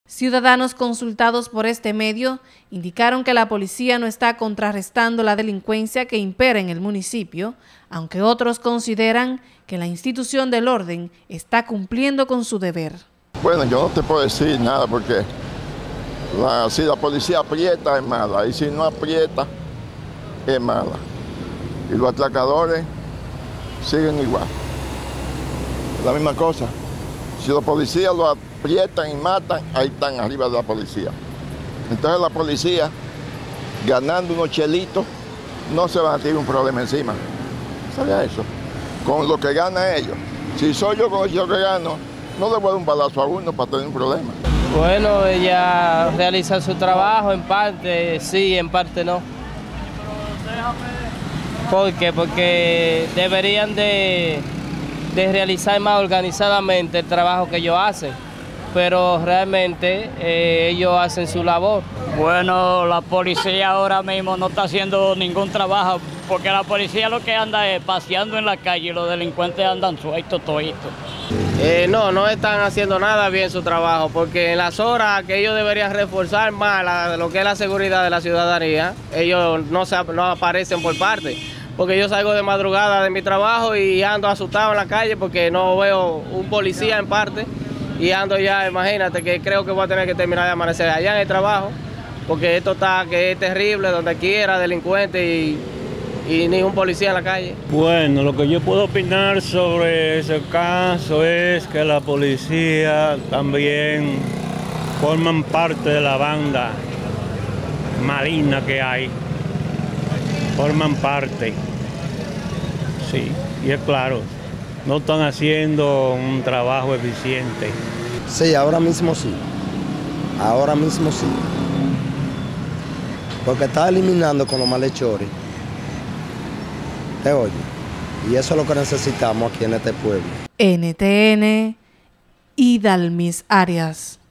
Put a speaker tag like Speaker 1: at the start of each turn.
Speaker 1: Ciudadanos consultados por este medio indicaron que la policía no está contrarrestando la delincuencia que impera en el municipio, aunque otros consideran que la institución del orden está cumpliendo con su deber.
Speaker 2: Bueno, yo no te puedo decir nada porque si la policía aprieta es mala y si no aprieta es mala. Y los atracadores siguen igual. La misma cosa. Si los policías lo aprietan y matan, ahí están arriba de la policía. Entonces la policía, ganando unos chelitos, no se va a tirar un problema encima. ¿Sabía eso? Con lo que ganan ellos. Si soy yo con lo que gano, no le voy a dar un balazo a uno para tener un problema.
Speaker 3: Bueno, ella realiza su trabajo, en parte sí, en parte no. ¿Por qué? Porque deberían de realizar más organizadamente el trabajo que ellos hacen, pero realmente ellos hacen su labor.
Speaker 4: Bueno, la policía ahora mismo no está haciendo ningún trabajo, porque la policía lo que anda es paseando en la calle y los delincuentes andan sueltos toditos.
Speaker 3: No están haciendo nada bien su trabajo, porque en las horas que ellos deberían reforzar más lo que es la seguridad de la ciudadanía, ellos no aparecen por parte. Porque yo salgo de madrugada de mi trabajo y ando asustado en la calle porque no veo un policía en parte y ando ya, imagínate que creo que voy a tener que terminar de amanecer allá en el trabajo porque esto está que es terrible, donde quiera, delincuente y ni un policía en la calle.
Speaker 5: Bueno, lo que yo puedo opinar sobre ese caso es que la policía también forman parte de la banda maligna que hay. Forman parte, sí, y es claro, no están haciendo un trabajo eficiente.
Speaker 6: Sí, ahora mismo sí, porque está eliminando con los malhechores, ¿te oye? Y eso es lo que necesitamos aquí en este pueblo.
Speaker 1: NTN, Idalmis Arias.